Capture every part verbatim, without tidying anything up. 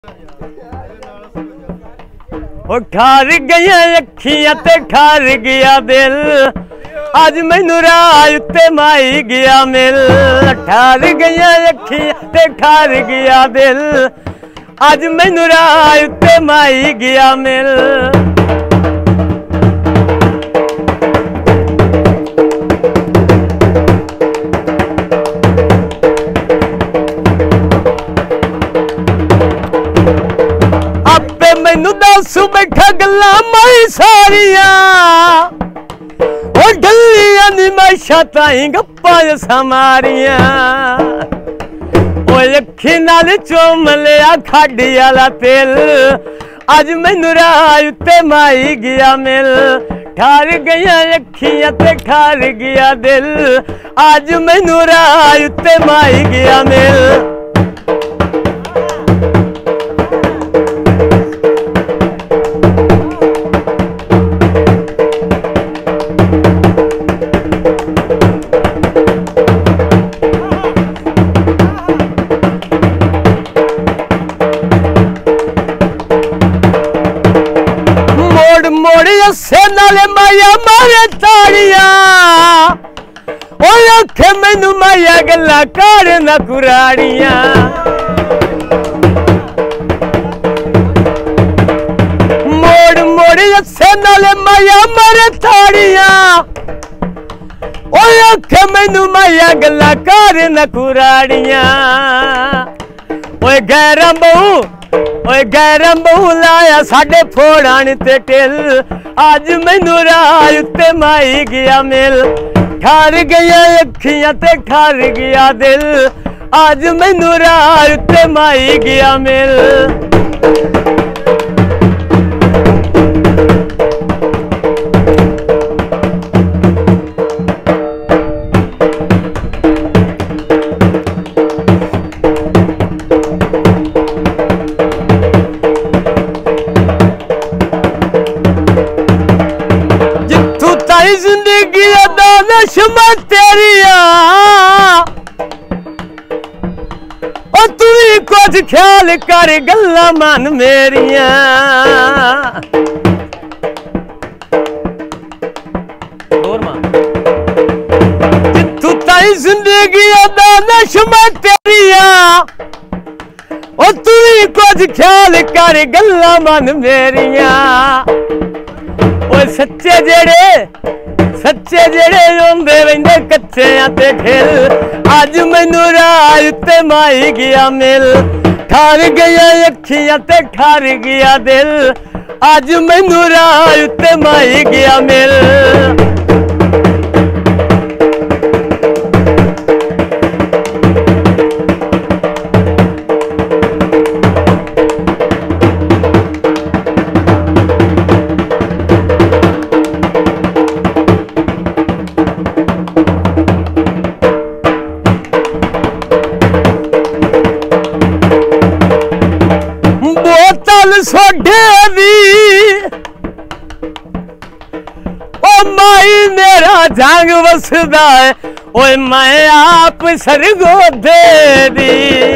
ठार गई अखियां ते ठार गया दिल, अज मैनू राज ते माई गया मिल। ठार गई अखियां ते ठार गया दिल, अज मैनू राज ते माई गया मिल। मैनू दस बैठा गल्ला माई सारिया, डलिया निमाशा ताई गप्पा समारिया। अखी नाल चुम लिया खाडी वाला तेल, अज मैनू राज ते माई गया मिल। ठार गई अखियां ते ठार गया दिल, अज मैनू राज ते माई गया मिल। मोड़ से नाले माया मारे ताड़िया, आखे मैनू माया गल्ला कर न कुराड़िया। मोड़ मोड़ से नाले माया मारे ताड़िया, आखे मैनू माया गल्ला कर न कुराड़िया। ओए गैरम बहू ओए गैरम बहू लाया साडे फोड़ान ते टिल, अज मैनू राज ते माई गया मिल। ठार गया अखियां ते ठार गया दिल, अज मैनू राज ते माई गया मिल। जिंदगी दानिश मैं तेरिया, और तू भी कुछ ख्याल कर गल्ला मन मेरिया। जिथू ताई जिंदगी दानिश मैं तेरिया, और तू भी कुछ ख्याल कर गल्ला मन मेरिया। सच्चे जेड़े सच्चे जेड़े रोंदे रहिंदे कच्चे ते खिल, अज मैनू राज ते माई गया मिल। ठार गया अखियां ते ठार गया दिल, अज मैनू राज ते माई गया मिल। सोडे दी ओ माई मेरा जंग वसदा है, ओए मैं आप सरगोदे दी।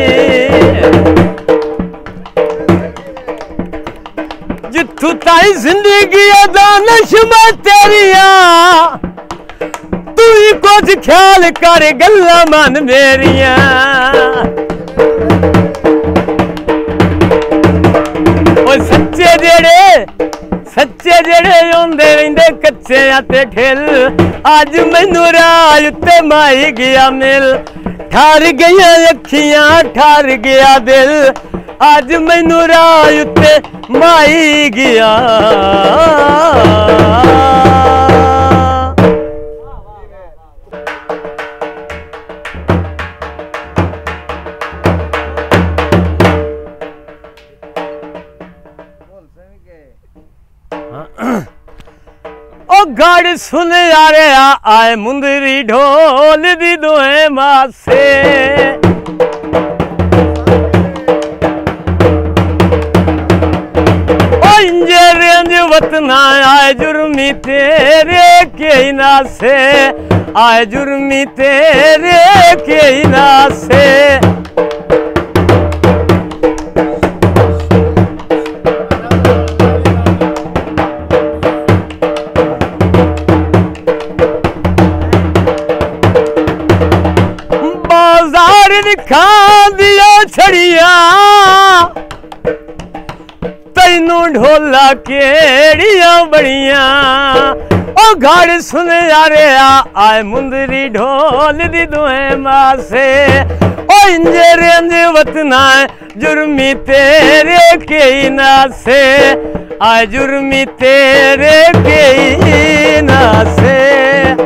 जिथू ताई जिंदगी दानिश मैं तेरिया, तू ही कुछ ख्याल कर गल्ला मन मेरिया। सच्चे जेड़े सच्चे जेड़े रोंदे रहिंदे कच्चे ते ठिल, अज मैनू राज ते माई गया मिल। ठार गई अखियां ठार गया दिल, अज मैनू राज ते माई गया। ओ गाड़ सुन यारे आए मुंदरी ढोल दी दोए मासे, ओ इंजर अंज वतना आए जुर्मी तेरे के नासे, आए जुर्मी तेरे के नासे। दिखा दिया छड़िया तैनू ढोला केड़िया बड़िया ओ गाड़ सुन यारे आए मुंदरी ढोल दी दुए मासे ओ इंजे रेंज वतना जुर्मी तेरे के नासे आ जुर्मी तेरे के नासे।